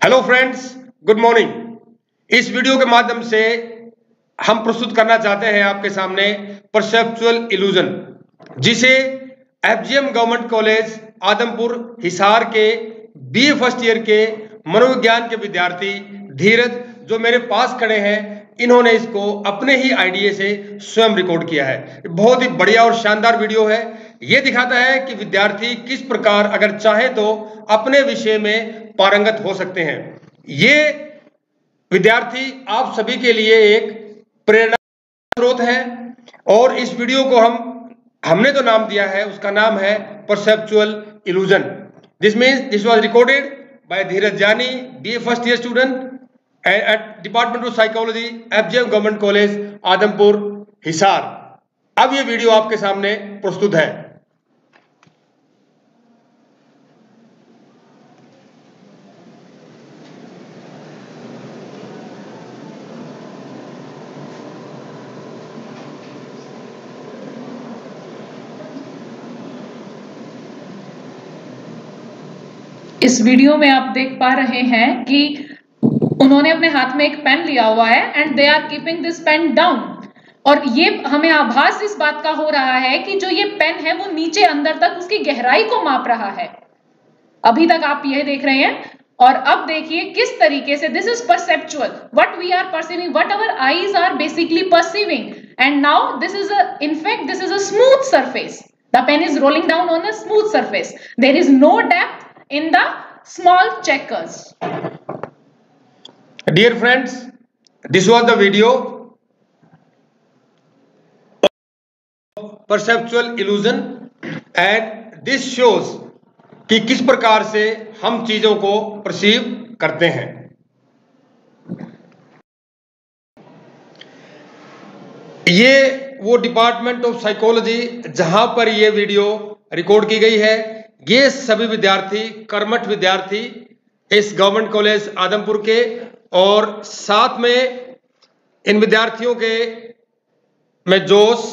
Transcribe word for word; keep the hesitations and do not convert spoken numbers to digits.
Hello friends, good morning. इस video के माध्यम से हम प्रस्तुत करना चाहते हैं आपके सामने परसेप्चुअल इल्यूजन, जिसे FGM government college Adampur Hisar के बीए फर्स्ट ईयर के मनोविज्ञान के विद्यार्थी धीरज जो मेरे पास खड़े हैं, इन्होंने इसको अपने ही आइडिया से स्वयं रिकॉर्ड किया है। बहुत ही बढ़िया और शानदार वीडियो है। ये दिखाता है कि विद्यार्थी किस प्रकार अगर चाहे तो अपने विषय में पारंगत हो सकते हैं। ये विद्यार्थी आप सभी के लिए एक प्रेरणा स्रोत है और इस वीडियो को हम हमने तो नाम दिया है, उसका नाम है perceptual illusion. This means this was recorded by Dheeraj Jani, BA first year student at department of psychology, FGM government college Adampur Hisar. अब ये वीडियो आपके सामने प्रस्तुत है। इस वीडियो में आप देख पा रहे हैं कि उन्होंने अपने हाथ में एक पेन लिया हुआ है and they are keeping this pen down. और ये हमें आभास इस बात का हो रहा है कि जो ये पेन है वो नीचे अंदर तक उसकी गहराई को माप रहा है। अभी तक आप ये देख रहे हैं और अब देखिए किस तरीके से this is perceptual, what we are perceiving, what our eyes are basically perceiving. And now this is a in fact this is a smooth surface. The pen is rolling down on a smooth surface. There is no depth in the small checkers. Dear friends, this was the video of perceptual illusion and this shows कि किस प्रकार से हम चीजों को perceive करते हैं। ये वो डिपार्टमेंट ऑफ साइकोलॉजी जहां पर ये वीडियो रिकॉर्ड की गई है। ये सभी विद्यार्थी कर्मठ विद्यार्थी इस गवर्नमेंट कॉलेज आदमपुर के, और साथ में इन विद्यार्थियों के में जोश,